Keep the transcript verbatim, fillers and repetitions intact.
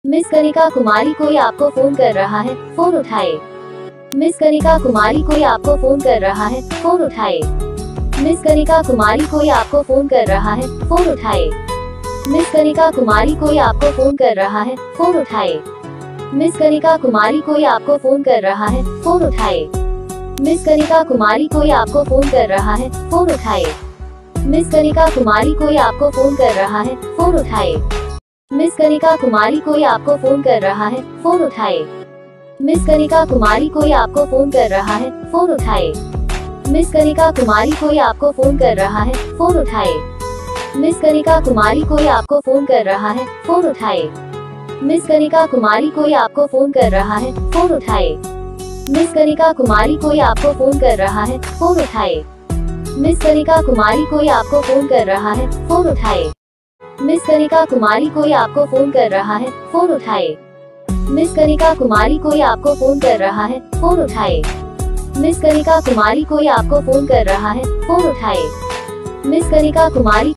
Miss Kanika कुमारी कोई आपको phone कर रहा है, फोन उठाए। मिस कनिका कुमारी कोई आपको फोन कर रहा है, फोन उठाए। मिस कनिका कुमारी कोई आपको फोन कर रहा है, फोन उठाए। मिस कनिका कुमारी कोई आपको फोन कर रहा है, फोन उठाए। मिस कनिका कुमारी कोई आपको फोन कर रहा है, फोन उठाए। मिस कनिका कुमारी कोई आपको फोन कर रहा है, फोन उठाए। मिस कनिका कुमारी कोई आपको फोन कर रहा है, फोन उठाए। मिस कनिका कुमारी कोई आपको फोन कर रहा है, फोन उठाए। मिस कनिका कुमारी कोई आपको फोन कर रहा है, फोन उठाए। मिस कनिका कुमारी कोई आपको फोन कर रहा है, फोन उठाए। मिस कनिका कुमारी कोई आपको फोन कर रहा है, फोन उठाए। मिस कनिका कुमारी कोई आपको फोन कर रहा है, फोन उठाए। मिस कनिका कुमारी कोई आपको फोन कर रहा है, फोन उठाए। मिस कनिका कुमारी कोई आपको फोन कर रहा है, फोन उठाए। मिस कनिका कुमारी कोई आपको फोन कर रहा है, फोन उठाए। मिस कनिका कुमारी कोई आपको फोन कर रहा है, फोन उठाए। मिस कनिका कुमारी कोई आपको फोन कर रहा है, फोन उठाए। मिस कनिका कुमारी